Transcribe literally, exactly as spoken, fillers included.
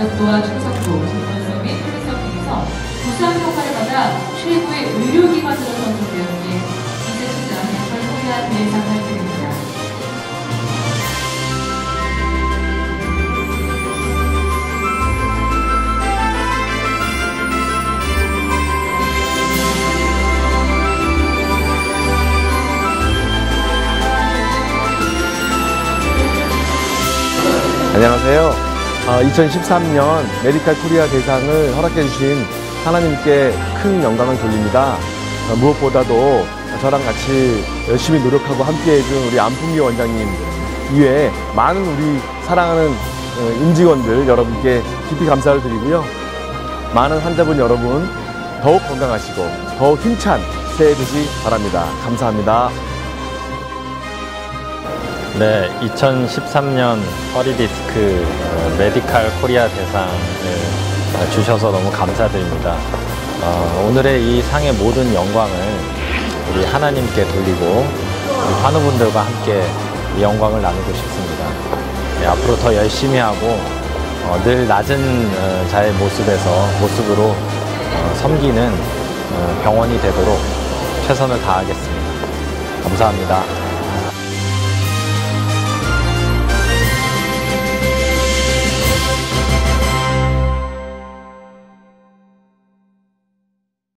만족도와 충성도, 전문성 및 편의성 등에서 우수한 평가를 받아 최고의 의료기관으로 선정되었기에 이천십사 메디컬 코리아 대상을 드립니다. 안녕하세요. 어, 이천십삼 년 메디컬 코리아 대상을 허락해 주신 하나님께 큰 영광을 돌립니다. 어, 무엇보다도 저랑 같이 열심히 노력하고 함께 해준 우리 안풍기 원장님 이외에 많은 우리 사랑하는 어, 임직원들 여러분께 깊이 감사를 드리고요. 많은 환자분 여러분 더욱 건강하시고 더욱 힘찬 새해 되시 바랍니다. 감사합니다. 네, 이천십삼 년 허리디스크 메디컬 코리아 대상을 주셔서 너무 감사드립니다. 어, 오늘의 이 상의 모든 영광을 우리 하나님께 돌리고 우리 환우분들과 함께 이 영광을 나누고 싶습니다. 네, 앞으로 더 열심히 하고 어, 늘 낮은 어, 자의 모습에서 모습으로 어, 섬기는 어, 병원이 되도록 최선을 다하겠습니다. 감사합니다.